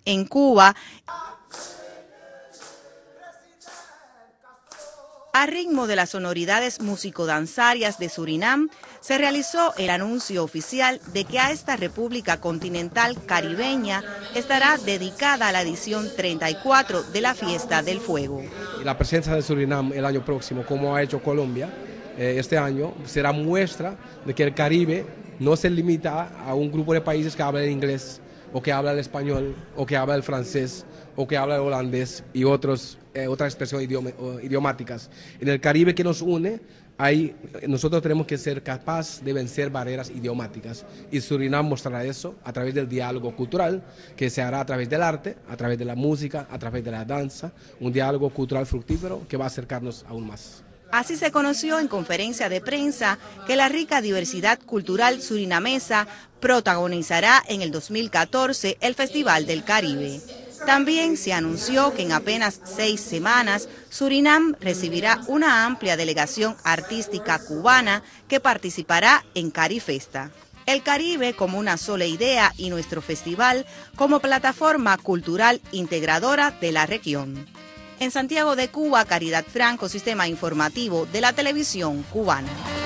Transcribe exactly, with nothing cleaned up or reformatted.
en Cuba. A ritmo de las sonoridades musicodanzarias de Surinam, se realizó el anuncio oficial de que a esta república continental caribeña estará dedicada a la edición treinta y cuatro de la Fiesta del Fuego. La presencia de Surinam el año próximo, como ha hecho Colombia eh, este año, será muestra de que el Caribe no se limita a un grupo de países que hablan inglés, o que habla el español, o que habla el francés, o que habla el holandés y otros, eh, otras expresiones idioma, idiomáticas. En el Caribe que nos une, hay, nosotros tenemos que ser capaces de vencer barreras idiomáticas. Y Surinam mostrará eso a través del diálogo cultural, que se hará a través del arte, a través de la música, a través de la danza, un diálogo cultural fructífero que va a acercarnos aún más. Así se conoció en conferencia de prensa que la rica diversidad cultural surinamesa protagonizará en el dos mil catorce el Festival del Caribe. También se anunció que en apenas seis semanas Surinam recibirá una amplia delegación artística cubana que participará en Carifesta. El Caribe como una sola idea y nuestro festival como plataforma cultural integradora de la región. En Santiago de Cuba, Caridad Franco, Sistema Informativo de la Televisión Cubana.